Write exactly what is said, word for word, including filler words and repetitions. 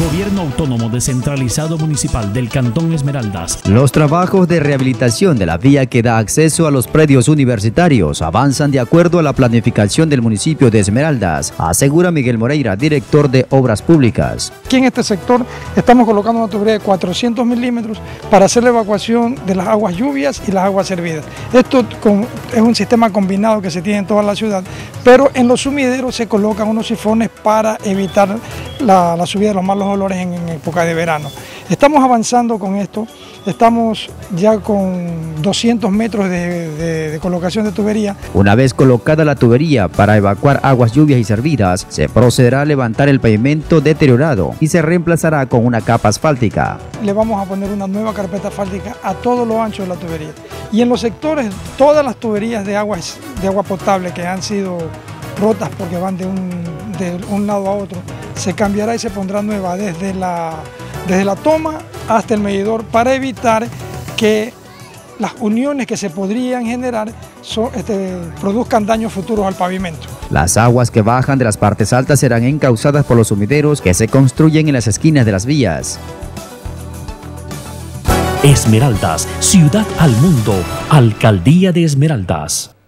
Gobierno Autónomo Descentralizado Municipal del Cantón Esmeraldas. Los trabajos de rehabilitación de la vía que da acceso a los predios universitarios avanzan de acuerdo a la planificación del municipio de Esmeraldas, asegura Miguel Moreira, director de Obras Públicas. Aquí en este sector estamos colocando una tubería de cuatrocientos milímetros para hacer la evacuación de las aguas lluvias y las aguas servidas. Esto con, es un sistema combinado que se tiene en toda la ciudad, pero en los sumideros se colocan unos sifones para evitar la, la subida de los malos olores en, en época de verano. Estamos avanzando con esto, estamos ya con doscientos metros de, de, de colocación de tubería. Una vez colocada la tubería para evacuar aguas lluvias y servidas, se procederá a levantar el pavimento deteriorado y se reemplazará con una capa asfáltica. Le vamos a poner una nueva carpeta asfáltica a todo lo ancho de la tubería. Y en los sectores, todas las tuberías de, aguas, de agua potable que han sido rotas porque van de un, de un lado a otro, se cambiará y se pondrá nueva desde la, desde la toma hasta el medidor para evitar que las uniones que se podrían generar so, este, produzcan daños futuros al pavimento. Las aguas que bajan de las partes altas serán encauzadas por los sumideros que se construyen en las esquinas de las vías. Esmeraldas, ciudad al mundo, Alcaldía de Esmeraldas.